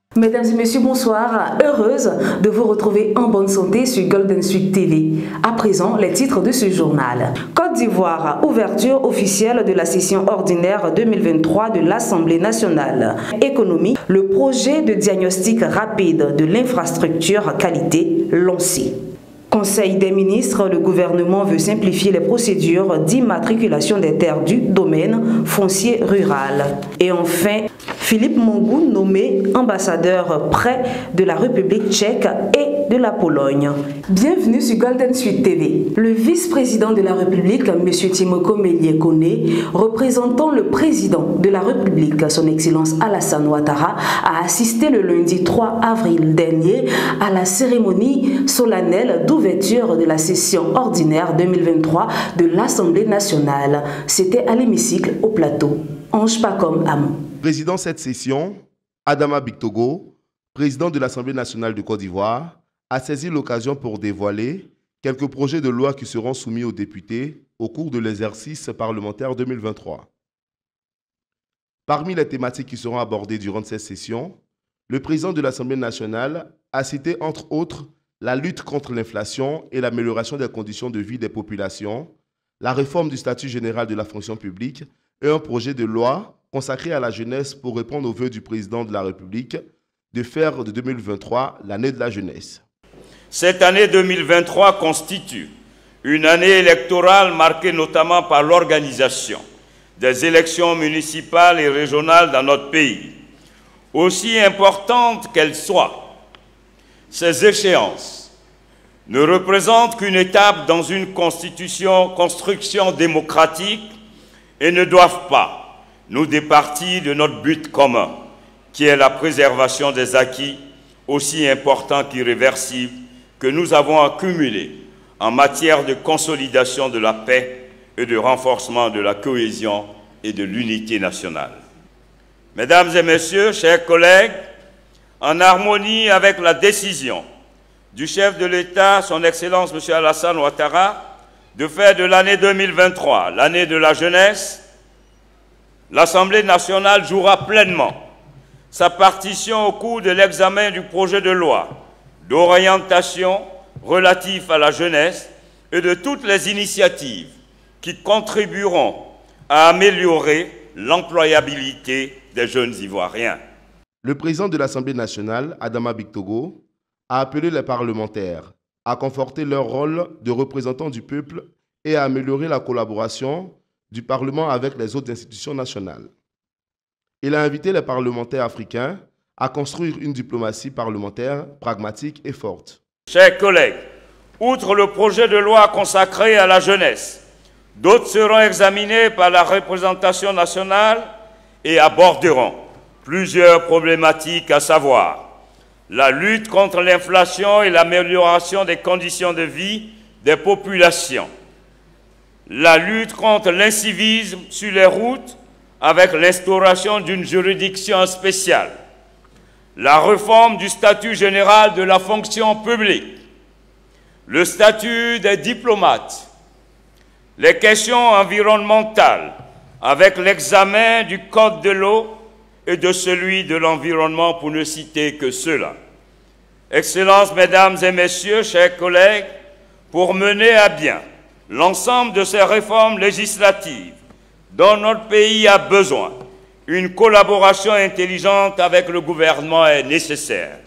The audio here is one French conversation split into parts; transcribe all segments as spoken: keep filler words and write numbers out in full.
Mesdames et messieurs, bonsoir. Heureuse de vous retrouver en bonne santé sur Golden Street T V. À présent, les titres de ce journal. Côte d'Ivoire, ouverture officielle de la session ordinaire deux mille vingt-trois de l'Assemblée nationale. Économie, le projet de diagnostic rapide de l'infrastructure qualité lancé. Conseil des ministres, le gouvernement veut simplifier les procédures d'immatriculation des terres du domaine foncier rural. Et enfin, Philippe Mongou nommé ambassadeur près de la République tchèque et de la Pologne. Bienvenue sur Golden Street T V. Le vice-président de la République, M. Timoko Meïlie Koné, représentant le président de la République, son Excellence Alassane Ouattara, a assisté le lundi trois avril dernier à la cérémonie solennelle d'ouverture de la session ordinaire deux mille vingt-trois de l'Assemblée nationale. C'était à l'hémicycle au plateau. Ange Pacom Amon. Président de cette session, Adama Bictogo, président de l'Assemblée nationale de Côte d'Ivoire, a saisi l'occasion pour dévoiler quelques projets de loi qui seront soumis aux députés au cours de l'exercice parlementaire deux mille vingt-trois. Parmi les thématiques qui seront abordées durant cette session, le président de l'Assemblée nationale a cité entre autres la lutte contre l'inflation et l'amélioration des conditions de vie des populations, la réforme du statut général de la fonction publique et un projet de loi consacré à la jeunesse pour répondre aux vœux du président de la République de faire de deux mille vingt-trois l'année de la jeunesse. Cette année deux mille vingt-trois constitue une année électorale marquée notamment par l'organisation des élections municipales et régionales dans notre pays. Aussi importantes qu'elles soient, ces échéances ne représentent qu'une étape dans une constitution, construction démocratique et ne doivent pas nous départir de notre but commun, qui est la préservation des acquis aussi importants qu'irréversibles que nous avons accumulés en matière de consolidation de la paix et de renforcement de la cohésion et de l'unité nationale. Mesdames et messieurs, chers collègues, en harmonie avec la décision du chef de l'État, son Excellence M. Alassane Ouattara, de faire de l'année deux mille vingt-trois l'année de la jeunesse, l'Assemblée nationale jouera pleinement sa partition au cours de l'examen du projet de loi d'orientation relatif à la jeunesse et de toutes les initiatives qui contribueront à améliorer l'employabilité des jeunes Ivoiriens. Le président de l'Assemblée nationale, Adama Bictogo, a appelé les parlementaires à conforter leur rôle de représentants du peuple et à améliorer la collaboration du Parlement avec les autres institutions nationales. Il a invité les parlementaires africains à construire une diplomatie parlementaire pragmatique et forte. Chers collègues, outre le projet de loi consacré à la jeunesse, d'autres seront examinés par la représentation nationale et aborderont plusieurs problématiques, à savoir la lutte contre l'inflation et l'amélioration des conditions de vie des populations, la lutte contre l'incivisme sur les routes avec l'instauration d'une juridiction spéciale, la réforme du statut général de la fonction publique, le statut des diplomates, les questions environnementales avec l'examen du code de l'eau et de celui de l'environnement, pour ne citer que cela. Excellences, mesdames et messieurs, chers collègues, pour mener à bien l'ensemble de ces réformes législatives dont notre pays a besoin, une collaboration intelligente avec le gouvernement est nécessaire.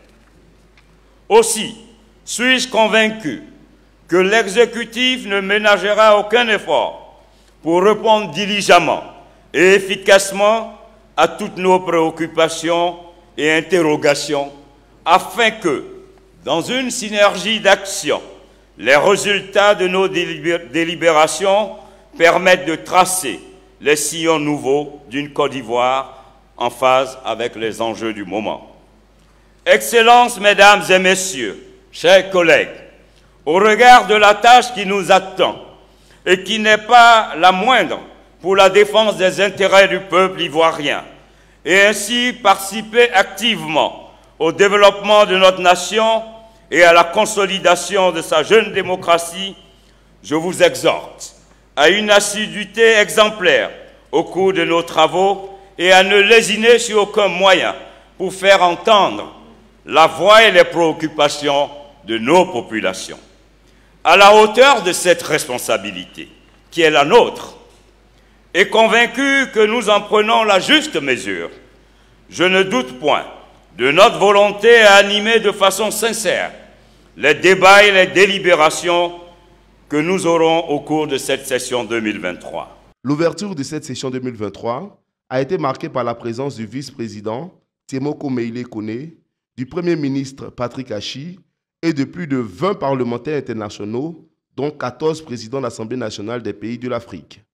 Aussi, suis-je convaincu que l'exécutif ne ménagera aucun effort pour répondre diligemment et efficacement à toutes nos préoccupations et interrogations, afin que, dans une synergie d'action, les résultats de nos délibérations permettent de tracer les sillons nouveaux d'une Côte d'Ivoire en phase avec les enjeux du moment. Excellences, mesdames et messieurs, chers collègues, au regard de la tâche qui nous attend et qui n'est pas la moindre pour la défense des intérêts du peuple ivoirien et ainsi participer activement au développement de notre nation et à la consolidation de sa jeune démocratie, je vous exhorte à une assiduité exemplaire au cours de nos travaux et à ne lésiner sur aucun moyen pour faire entendre la voix et les préoccupations de nos populations. À la hauteur de cette responsabilité, qui est la nôtre, et convaincu que nous en prenons la juste mesure, je ne doute point de notre volonté à animer de façon sincère les débats et les délibérations que nous aurons au cours de cette session deux mille vingt-trois. L'ouverture de cette session deux mille vingt-trois a été marquée par la présence du vice-président Tiemoko Meïle Kone, du Premier ministre Patrick Achi et de plus de vingt parlementaires internationaux, dont quatorze présidents de l'Assemblée nationale des pays de l'Afrique.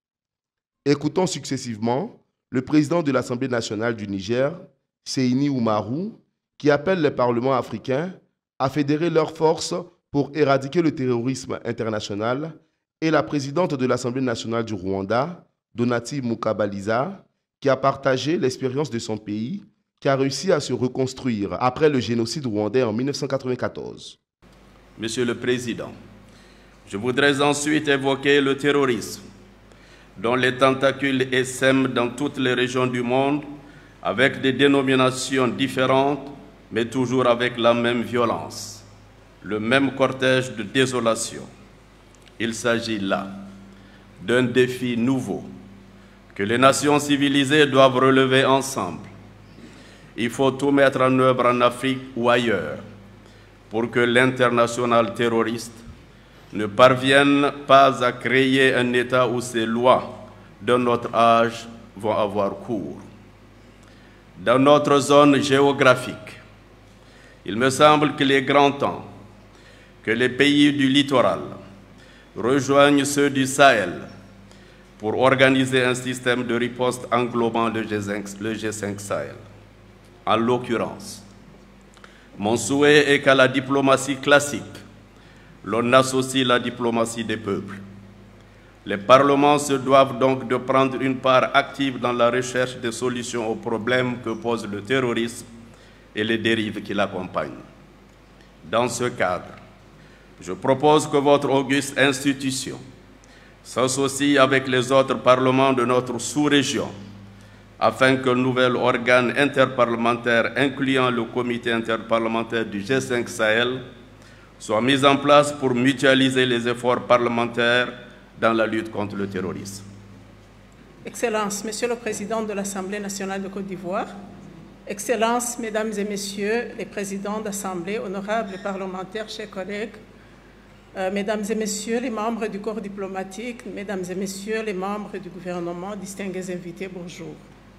Écoutons successivement le président de l'Assemblée nationale du Niger, Seyni Oumarou, qui appelle les parlements africains à fédérer leurs forces pour éradiquer le terrorisme international, et la présidente de l'Assemblée nationale du Rwanda, Donati Mukabaliza, qui a partagé l'expérience de son pays, qui a réussi à se reconstruire après le génocide rwandais en mille neuf cent quatre-vingt-quatorze. Monsieur le Président, je voudrais ensuite évoquer le terrorisme, dont les tentacules essaiment dans toutes les régions du monde, avec des dénominations différentes, mais toujours avec la même violence, le même cortège de désolation. Il s'agit là d'un défi nouveau que les nations civilisées doivent relever ensemble. Il faut tout mettre en œuvre en Afrique ou ailleurs pour que l'international terroriste ne parvienne pas à créer un État où ces lois de notre âge vont avoir cours. Dans notre zone géographique, il me semble qu'il est grand temps que les pays du littoral rejoignent ceux du Sahel pour organiser un système de riposte englobant le G cinq Sahel. En l'occurrence, mon souhait est qu'à la diplomatie classique, l'on associe la diplomatie des peuples. Les parlements se doivent donc de prendre une part active dans la recherche des solutions aux problèmes que pose le terrorisme et les dérives qui l'accompagnent. Dans ce cadre, je propose que votre auguste institution s'associe avec les autres parlements de notre sous-région afin qu'un nouvel organe interparlementaire incluant le comité interparlementaire du G cinq Sahel soit mis en place pour mutualiser les efforts parlementaires dans la lutte contre le terrorisme. Excellences, Monsieur le Président de l'Assemblée nationale de Côte d'Ivoire, Excellences, Mesdames et Messieurs les présidents d'Assemblée, honorables parlementaires, chers collègues, euh, Mesdames et Messieurs les membres du corps diplomatique, Mesdames et Messieurs les membres du gouvernement, distingués invités, bonjour.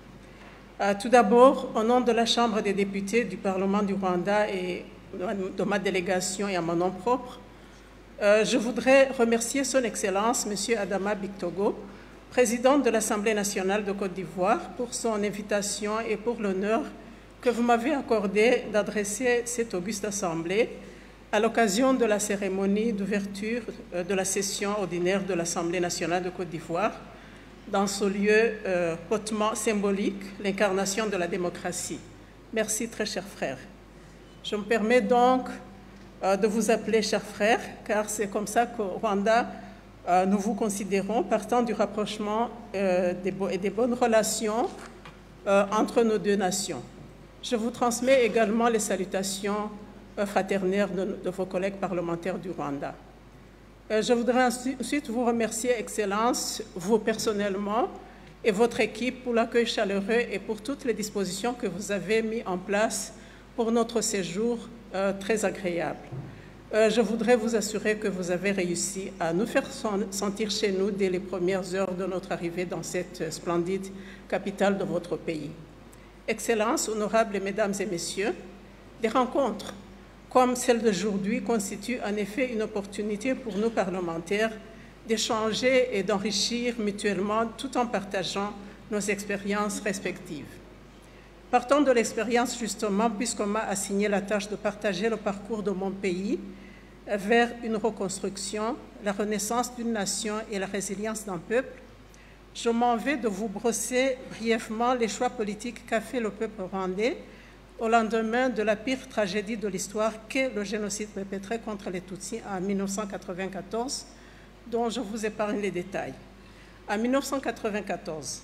Euh, tout d'abord, au nom de la Chambre des députés du Parlement du Rwanda et de ma délégation et à mon nom propre, euh, je voudrais remercier Son Excellence, M. Adama Bictogo, président de l'Assemblée nationale de Côte d'Ivoire, pour son invitation et pour l'honneur que vous m'avez accordé d'adresser cette auguste assemblée à l'occasion de la cérémonie d'ouverture de la session ordinaire de l'Assemblée nationale de Côte d'Ivoire, dans ce lieu euh, hautement symbolique, l'incarnation de la démocratie. Merci, très chers frères. Je me permets donc euh, de vous appeler chers frères, car c'est comme ça qu'au Rwanda, euh, nous vous considérons, partant du rapprochement euh, des et des bonnes relations euh, entre nos deux nations. Je vous transmets également les salutations euh, fraternelles de, de vos collègues parlementaires du Rwanda. Euh, je voudrais ensuite vous remercier, Excellences, vous personnellement et votre équipe pour l'accueil chaleureux et pour toutes les dispositions que vous avez mises en place pour notre séjour euh, très agréable. Euh, je voudrais vous assurer que vous avez réussi à nous faire sentir chez nous dès les premières heures de notre arrivée dans cette splendide capitale de votre pays. Excellences, honorables Mesdames et Messieurs, des rencontres comme celle d'aujourd'hui constituent en effet une opportunité pour nous parlementaires d'échanger et d'enrichir mutuellement tout en partageant nos expériences respectives. Partant de l'expérience justement, puisqu'on m'a assigné la tâche de partager le parcours de mon pays vers une reconstruction, la renaissance d'une nation et la résilience d'un peuple, je m'en vais de vous brosser brièvement les choix politiques qu'a fait le peuple rwandais au lendemain de la pire tragédie de l'histoire qu'est le génocide perpétré contre les Tutsis en mille neuf cent quatre-vingt-quatorze, dont je vous épargne les détails. En mille neuf cent quatre-vingt-quatorze,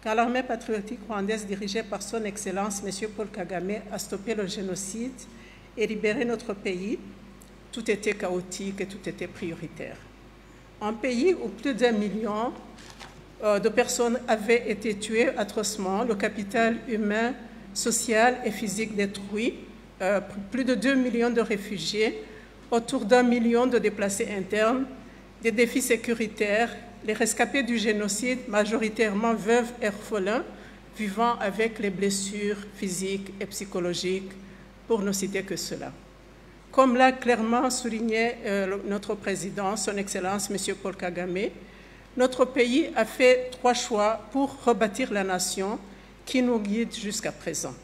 quand l'armée patriotique rwandaise dirigée par son Excellence M. Paul Kagame a stoppé le génocide et libéré notre pays, tout était chaotique et tout était prioritaire. Un pays où plus d'un million euh, de personnes avaient été tuées atrocement, le capital humain, social et physique détruit, euh, plus de deux millions de réfugiés, autour d'un million de déplacés internes, des défis sécuritaires, les rescapés du génocide, majoritairement veuves et orphelins, vivant avec les blessures physiques et psychologiques, pour ne citer que cela. Comme l'a clairement souligné euh, notre président, son Excellence M. Paul Kagame, notre pays a fait trois choix pour rebâtir la nation qui nous guide jusqu'à présent.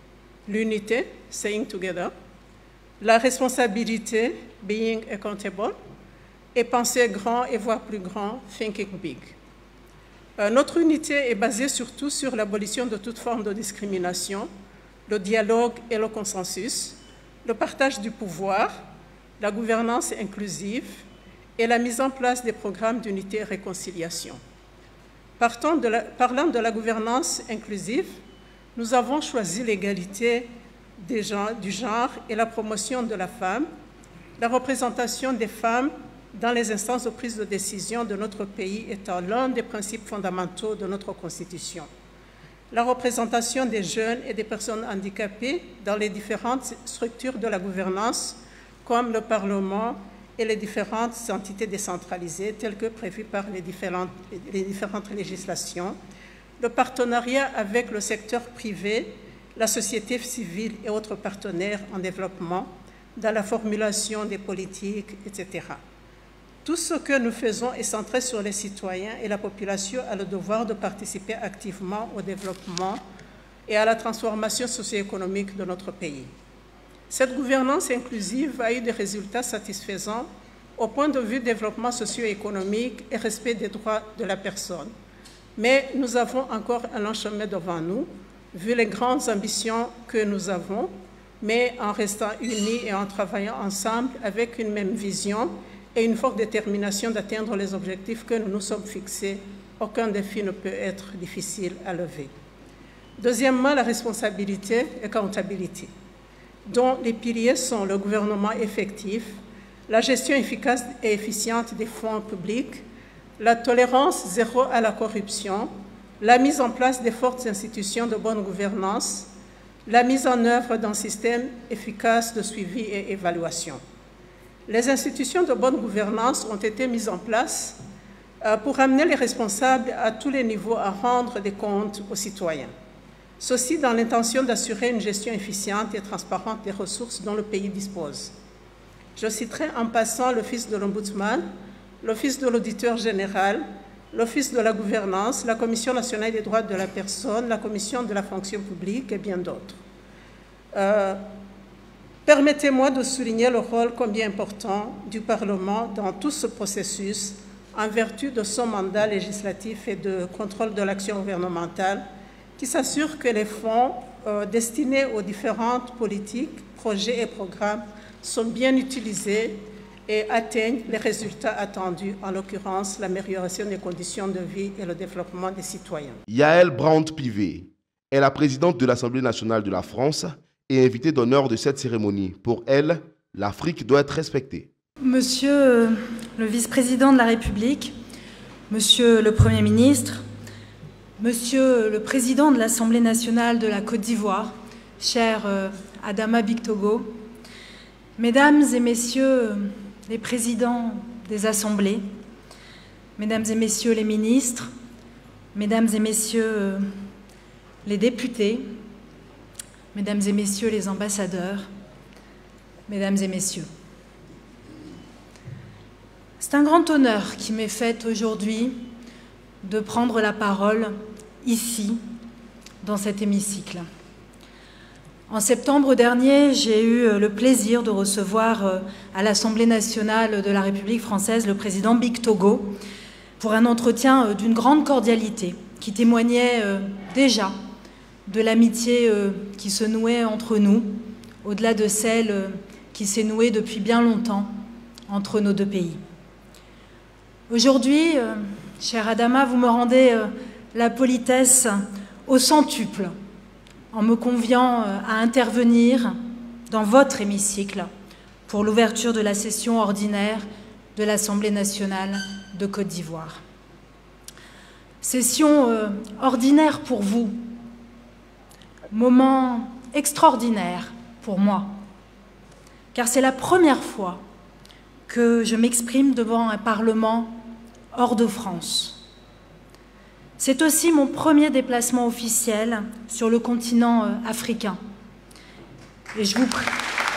L'unité, staying together, la responsabilité, being accountable, et penser grand et voir plus grand, thinking big. Euh, notre unité est basée surtout sur l'abolition de toute forme de discrimination, le dialogue et le consensus, le partage du pouvoir, la gouvernance inclusive et la mise en place des programmes d'unité et réconciliation. Partant de la, parlant de la gouvernance inclusive, nous avons choisi l'égalité du genre et la promotion de la femme, la représentation des femmes dans les instances de prise de décision de notre pays étant l'un des principes fondamentaux de notre Constitution. La représentation des jeunes et des personnes handicapées dans les différentes structures de la gouvernance, comme le Parlement et les différentes entités décentralisées, telles que prévues par les différentes, les différentes législations, le partenariat avec le secteur privé, la société civile et autres partenaires en développement, dans la formulation des politiques, et cetera. Tout ce que nous faisons est centré sur les citoyens et la population a le devoir de participer activement au développement et à la transformation socio-économique de notre pays. Cette gouvernance inclusive a eu des résultats satisfaisants au point de vue développement socio-économique et respect des droits de la personne. Mais nous avons encore un long chemin devant nous, vu les grandes ambitions que nous avons, mais en restant unis et en travaillant ensemble avec une même vision et une forte détermination d'atteindre les objectifs que nous nous sommes fixés, aucun défi ne peut être difficile à lever. Deuxièmement, la responsabilité et accountability, dont les piliers sont le gouvernement effectif, la gestion efficace et efficiente des fonds publics, la tolérance zéro à la corruption, la mise en place des fortes institutions de bonne gouvernance, la mise en œuvre d'un système efficace de suivi et évaluation. Les institutions de bonne gouvernance ont été mises en place pour amener les responsables à tous les niveaux à rendre des comptes aux citoyens. Ceci dans l'intention d'assurer une gestion efficiente et transparente des ressources dont le pays dispose. Je citerai en passant l'Office de l'Ombudsman, l'Office de l'Auditeur général, l'Office de la gouvernance, la Commission nationale des droits de la personne, la Commission de la fonction publique et bien d'autres. Euh, Permettez-moi de souligner le rôle combien important du Parlement dans tout ce processus en vertu de son mandat législatif et de contrôle de l'action gouvernementale qui s'assure que les fonds euh, destinés aux différentes politiques, projets et programmes sont bien utilisés et atteignent les résultats attendus, en l'occurrence l'amélioration des conditions de vie et le développement des citoyens. Yaël Brandt-Pivet est la présidente de l'Assemblée nationale de la France et invitée d'honneur de cette cérémonie. Pour elle, l'Afrique doit être respectée. Monsieur le vice-président de la République, Monsieur le Premier ministre, Monsieur le président de l'Assemblée nationale de la Côte d'Ivoire, cher Adama Bictogo, Mesdames et Messieurs les présidents des assemblées, Mesdames et Messieurs les ministres, Mesdames et Messieurs les députés, Mesdames et Messieurs les ambassadeurs, Mesdames et Messieurs. C'est un grand honneur qui m'est fait aujourd'hui de prendre la parole ici, dans cet hémicycle. En septembre dernier, j'ai eu le plaisir de recevoir à l'Assemblée nationale de la République française le président Bictogo pour un entretien d'une grande cordialité qui témoignait déjà de l'amitié qui se nouait entre nous, au-delà de celle qui s'est nouée depuis bien longtemps entre nos deux pays. Aujourd'hui, cher Adama, vous me rendez la politesse au centuple en me conviant à intervenir dans votre hémicycle pour l'ouverture de la session ordinaire de l'Assemblée nationale de Côte d'Ivoire. Session euh, ordinaire pour vous, moment extraordinaire pour moi, car c'est la première fois que je m'exprime devant un Parlement hors de France. C'est aussi mon premier déplacement officiel sur le continent euh, africain. Et je vous prie...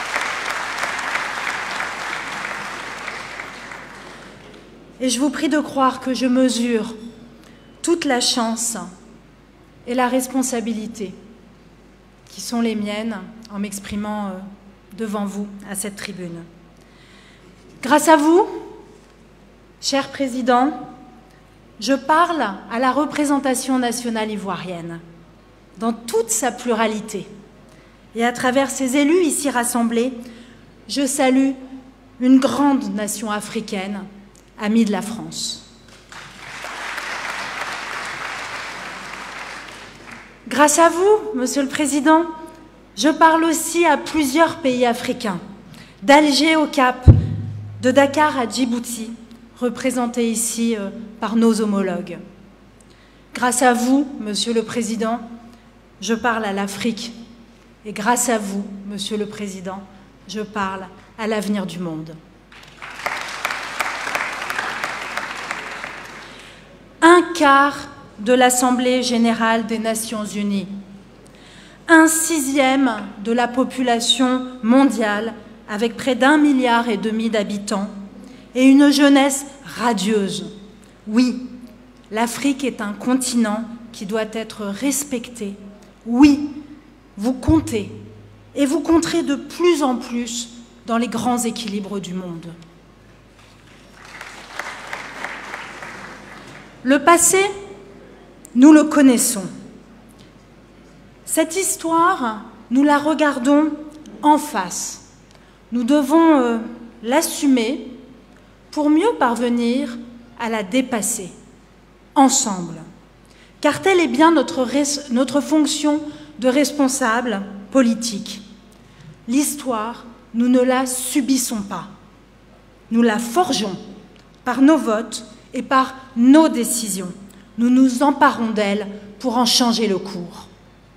Et je vous prie de croire que je mesure toute la chance et la responsabilité qui sont les miennes en m'exprimant devant vous à cette tribune. Grâce à vous, cher Président, je parle à la représentation nationale ivoirienne dans toute sa pluralité. Et à travers ces élus ici rassemblés, je salue une grande nation africaine, amie de la France. Grâce à vous, Monsieur le Président, je parle aussi à plusieurs pays africains, d'Alger au Cap, de Dakar à Djibouti, représentés ici euh, par nos homologues. Grâce à vous, Monsieur le Président, je parle à l'Afrique. Et grâce à vous, Monsieur le Président, je parle à l'avenir du monde. Un quart de l'Assemblée générale des Nations unies, un sixième de la population mondiale avec près d'un milliard et demi d'habitants et une jeunesse radieuse. Oui, l'Afrique est un continent qui doit être respecté. Oui, vous comptez et vous compterez de plus en plus dans les grands équilibres du monde. Le passé, nous le connaissons. Cette histoire, nous la regardons en face. Nous devons euh, l'assumer pour mieux parvenir à la dépasser, ensemble. Car telle est bien notre, notre fonction de responsable politique. L'histoire, nous ne la subissons pas. Nous la forgeons par nos votes et par nos décisions. Nous nous emparons d'elle pour en changer le cours.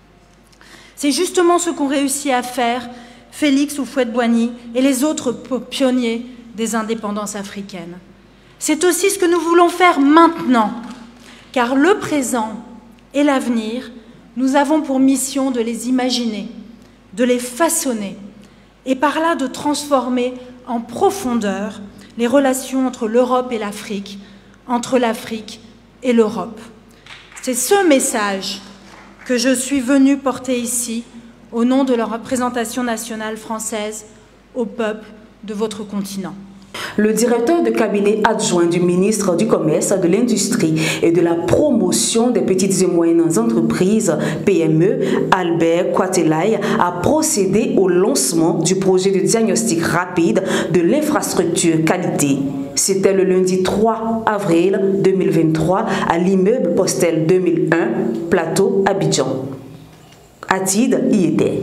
C'est justement ce qu'ont réussi à faire Félix Houphouët-Boigny et les autres pionniers des indépendances africaines. C'est aussi ce que nous voulons faire maintenant, car le présent et l'avenir, nous avons pour mission de les imaginer, de les façonner, et par là de transformer en profondeur les relations entre l'Europe et l'Afrique, entre l'Afrique et l'Europe. C'est ce message que je suis venue porter ici, au nom de la représentation nationale française, au peuple de votre continent. Le directeur de cabinet adjoint du ministre du Commerce, de l'Industrie et de la Promotion des petites et moyennes entreprises, P M E, Albert Kwatelay, a procédé au lancement du projet de diagnostic rapide de l'infrastructure qualité. C'était le lundi trois avril deux mille vingt-trois à l'immeuble Postel deux mille un, Plateau, Abidjan. Atid y était.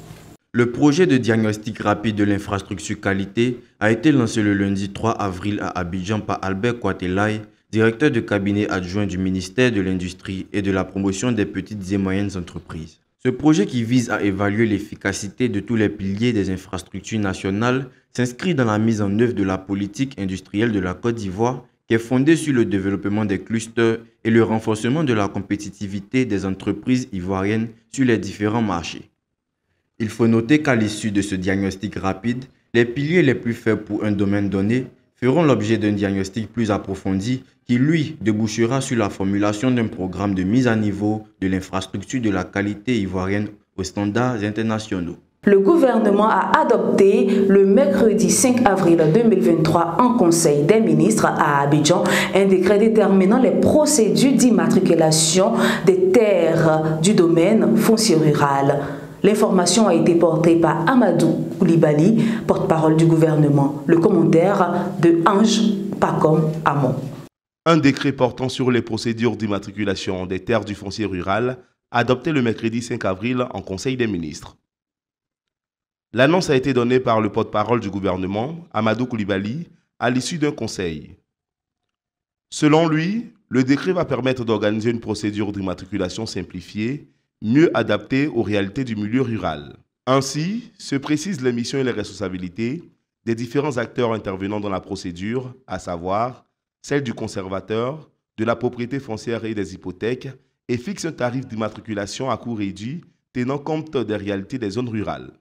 Le projet de diagnostic rapide de l'infrastructure qualité a été lancé le lundi trois avril à Abidjan par Albert Kwatelay, directeur de cabinet adjoint du ministère de l'Industrie et de la Promotion des petites et moyennes entreprises. Ce projet, qui vise à évaluer l'efficacité de tous les piliers des infrastructures nationales, s'inscrit dans la mise en œuvre de la politique industrielle de la Côte d'Ivoire, qui est fondée sur le développement des clusters et le renforcement de la compétitivité des entreprises ivoiriennes sur les différents marchés. Il faut noter qu'à l'issue de ce diagnostic rapide, les piliers les plus faibles pour un domaine donné feront l'objet d'un diagnostic plus approfondi qui, lui, débouchera sur la formulation d'un programme de mise à niveau de l'infrastructure de la qualité ivoirienne aux standards internationaux. Le gouvernement a adopté le mercredi cinq avril deux mille vingt-trois en Conseil des ministres à Abidjan un décret déterminant les procédures d'immatriculation des terres du domaine foncier rural. L'information a été portée par Amadou Koulibaly, porte-parole du gouvernement. Le commentaire de Ange Pacom Amon. Un décret portant sur les procédures d'immatriculation des terres du foncier rural, adopté le mercredi cinq avril en Conseil des ministres. L'annonce a été donnée par le porte-parole du gouvernement, Amadou Koulibaly, à l'issue d'un conseil. Selon lui, le décret va permettre d'organiser une procédure d'immatriculation simplifiée, mieux adaptée aux réalités du milieu rural. Ainsi, se précisent les missions et les responsabilités des différents acteurs intervenant dans la procédure, à savoir celle du conservateur, de la propriété foncière et des hypothèques, et fixe un tarif d'immatriculation à coût réduit tenant compte des réalités des zones rurales.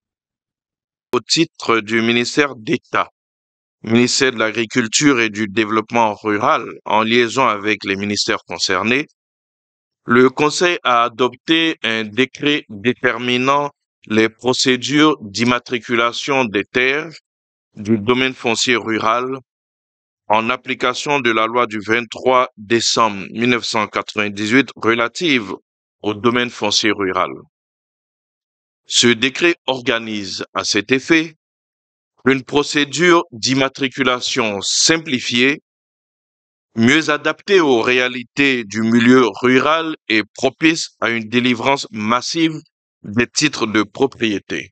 Au titre du ministère d'État, ministère de l'Agriculture et du Développement rural, en liaison avec les ministères concernés, le Conseil a adopté un décret déterminant les procédures d'immatriculation des terres du domaine foncier rural en application de la loi du vingt-trois décembre mille neuf cent quatre-vingt-dix-huit relative au domaine foncier rural. Ce décret organise à cet effet une procédure d'immatriculation simplifiée, mieux adaptée aux réalités du milieu rural et propice à une délivrance massive des titres de propriété.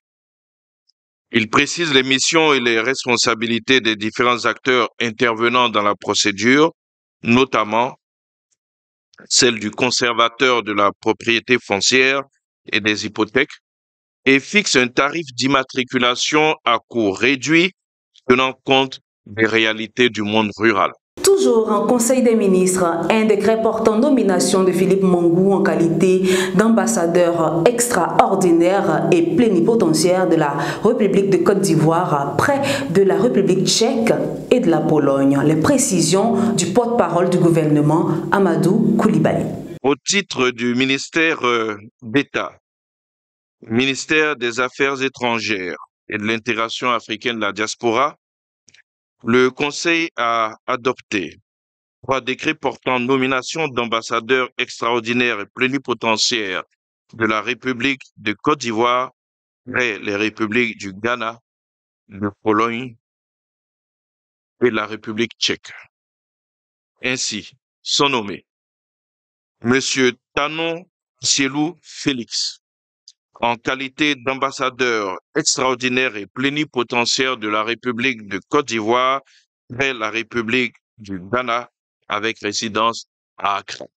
Il précise les missions et les responsabilités des différents acteurs intervenant dans la procédure, notamment celle du conservateur de la propriété foncière et des hypothèques, et fixe un tarif d'immatriculation à coût réduit tenant compte des réalités du monde rural. Toujours en Conseil des ministres, un décret portant nomination de Philippe Mangou en qualité d'ambassadeur extraordinaire et plénipotentiaire de la République de Côte d'Ivoire près de la République tchèque et de la Pologne. Les précisions du porte-parole du gouvernement, Amadou Koulibaly. Au titre du ministère d'État, ministère des Affaires étrangères et de l'intégration africaine de la diaspora, le Conseil a adopté trois décrets portant nomination d'ambassadeurs extraordinaires et plénipotentiaires de la République de Côte d'Ivoire et les républiques du Ghana, de Pologne et de la République tchèque. Ainsi, sont nommés Monsieur Tanon Sielou Félix, en qualité d'ambassadeur extraordinaire et plénipotentiaire de la République de Côte d'Ivoire et la République du Ghana avec résidence à Accra.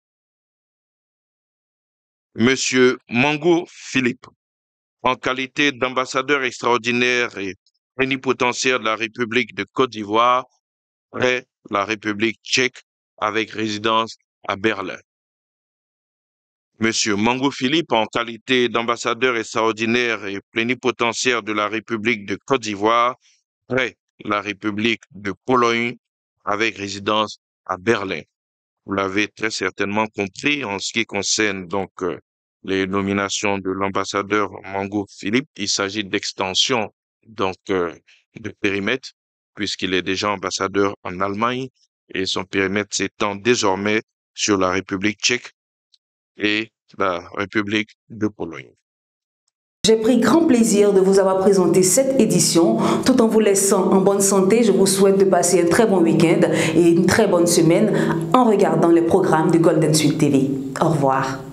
Monsieur Mangou Philippe, en qualité d'ambassadeur extraordinaire et plénipotentiaire de la République de Côte d'Ivoire et la République tchèque avec résidence à Berlin. Monsieur Mangou Philippe, en qualité d'ambassadeur extraordinaire et plénipotentiaire de la République de Côte d'Ivoire et la République de Pologne avec résidence à Berlin. Vous l'avez très certainement compris en ce qui concerne donc euh, les nominations de l'ambassadeur Mangou Philippe. Il s'agit d'extension donc euh, de périmètre puisqu'il est déjà ambassadeur en Allemagne et son périmètre s'étend désormais sur la République tchèque et la République de Pologne. J'ai pris grand plaisir de vous avoir présenté cette édition. Tout en vous laissant en bonne santé, je vous souhaite de passer un très bon week-end et une très bonne semaine en regardant les programmes de Golden Sweet T V. Au revoir.